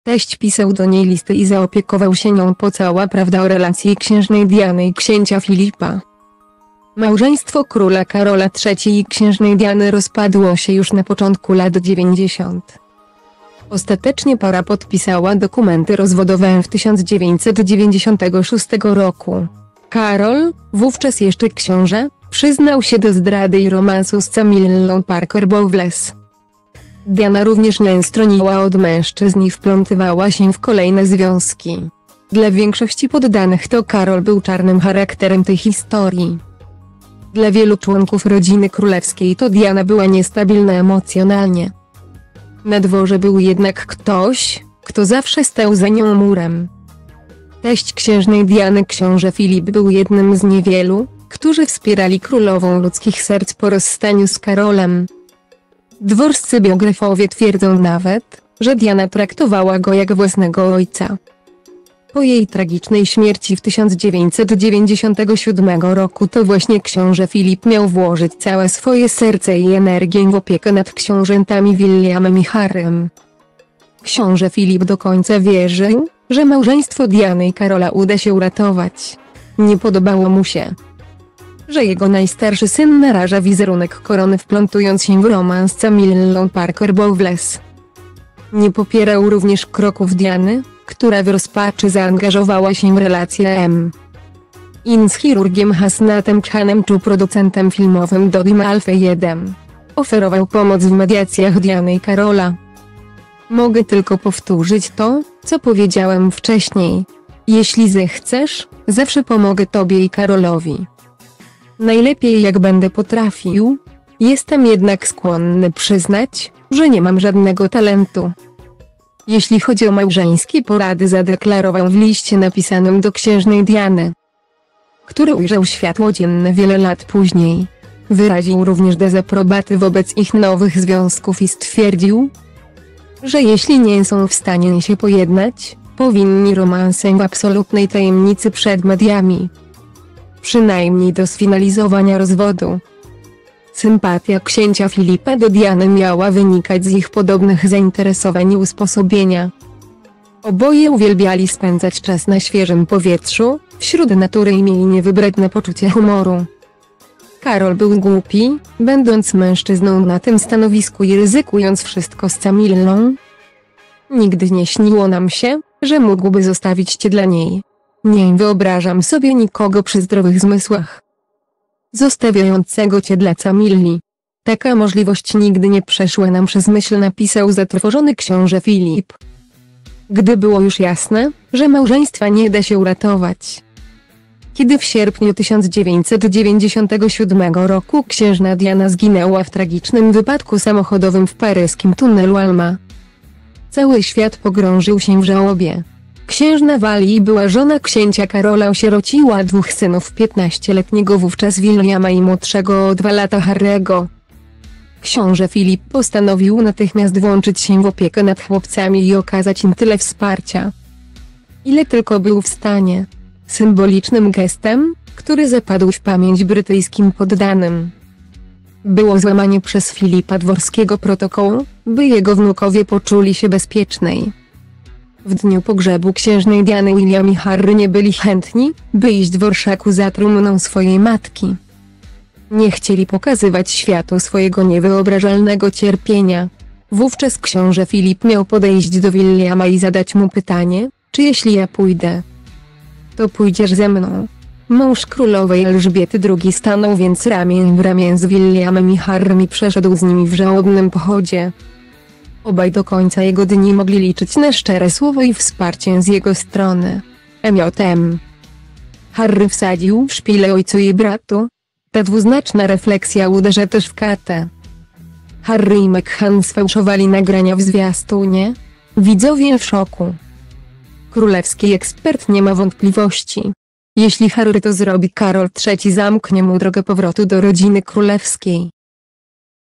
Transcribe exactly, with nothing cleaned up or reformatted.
Teść pisał do niej listy i zaopiekował się nią, po cała prawda o relacji księżnej Diany i księcia Filipa. Małżeństwo króla Karola trzeciego i księżnej Diany rozpadło się już na początku lat dziewięćdziesiątych. Ostatecznie para podpisała dokumenty rozwodowe w tysiąc dziewięćset dziewięćdziesiątym szóstym roku. Karol, wówczas jeszcze książę, przyznał się do zdrady i romansu z Camillą Parker Bowles. Diana również nie stroniła od mężczyzn i wplątywała się w kolejne związki. Dla większości poddanych to Karol był czarnym charakterem tej historii. Dla wielu członków rodziny królewskiej to Diana była niestabilna emocjonalnie. Na dworze był jednak ktoś, kto zawsze stał za nią murem. Teść księżnej Diany, książę Filip, był jednym z niewielu, którzy wspierali królową ludzkich serc po rozstaniu z Karolem. Dworscy biografowie twierdzą nawet, że Diana traktowała go jak własnego ojca. Po jej tragicznej śmierci w tysiąc dziewięćset dziewięćdziesiątym siódmym roku to właśnie książę Filip miał włożyć całe swoje serce i energię w opiekę nad książętami Williamem i Harrym. Książę Filip do końca wierzył, że małżeństwo Diany i Karola uda się uratować. Nie podobało mu się, że jego najstarszy syn naraża wizerunek korony, wplątując się w romans z Camillą Parker Bowles. Nie popierał również kroków Diany, która w rozpaczy zaangażowała się w relację M. In z chirurgiem Hasnatem Khanem czy producentem filmowym Dodim Al-Fayedem. Oferował pomoc w mediacjach Diany i Karola. Mogę tylko powtórzyć to, co powiedziałem wcześniej. Jeśli zechcesz, zawsze pomogę tobie i Karolowi. Najlepiej jak będę potrafił. Jestem jednak skłonny przyznać, że nie mam żadnego talentu. Jeśli chodzi o małżeńskie porady, zadeklarował w liście napisanym do księżnej Diany, który ujrzał światło dzienne wiele lat później. Wyraził również dezaprobatę wobec ich nowych związków i stwierdził, że jeśli nie są w stanie się pojednać, powinni romansem w absolutnej tajemnicy przed mediami. Przynajmniej do sfinalizowania rozwodu. Sympatia księcia Filipa do Diany miała wynikać z ich podobnych zainteresowań i usposobienia. Oboje uwielbiali spędzać czas na świeżym powietrzu, wśród natury i mieli niewybredne poczucie humoru. Karol był głupi, będąc mężczyzną na tym stanowisku i ryzykując wszystko z Camillą. Nigdy nie śniło nam się, że mógłby zostawić cię dla niej. Nie wyobrażam sobie nikogo przy zdrowych zmysłach zostawiającego cię dla Camilli. Taka możliwość nigdy nie przeszła nam przez myśl, napisał zatrwożony książę Filip. Gdy było już jasne, że małżeństwa nie da się uratować. Kiedy w sierpniu tysiąc dziewięćset dziewięćdziesiątego siódmego roku księżna Diana zginęła w tragicznym wypadku samochodowym w paryskim tunelu Alma, cały świat pogrążył się w żałobie. Księżna Walii była żona księcia Karola, osierociła dwóch synów, piętnastoletniego wówczas Williama i młodszego o dwa lata Harry'ego. Książę Filip postanowił natychmiast włączyć się w opiekę nad chłopcami i okazać im tyle wsparcia, ile tylko był w stanie. Symbolicznym gestem, który zapadł w pamięć brytyjskim poddanym, było złamanie przez Filipa dworskiego protokołu, by jego wnukowie poczuli się bezpieczniej. W dniu pogrzebu księżnej Diany William i Harry nie byli chętni, by iść w orszaku za trumną swojej matki. Nie chcieli pokazywać światu swojego niewyobrażalnego cierpienia. Wówczas książę Filip miał podejść do Williama i zadać mu pytanie, czy jeśli ja pójdę, to pójdziesz ze mną. Mąż królowej Elżbiety drugi stanął więc ramię w ramię z Williamem i Harrym i przeszedł z nimi w żałobnym pochodzie. Obaj do końca jego dni mogli liczyć na szczere słowo i wsparcie z jego strony. M J M. Harry wsadził w szpilę ojcu i bratu. Ta dwuznaczna refleksja uderza też w kartę. Harry i Meghan sfałszowali nagrania w zwiastunie. Widzowie w szoku. Królewski ekspert nie ma wątpliwości. Jeśli Harry to zrobi, Karol trzeci zamknie mu drogę powrotu do rodziny królewskiej.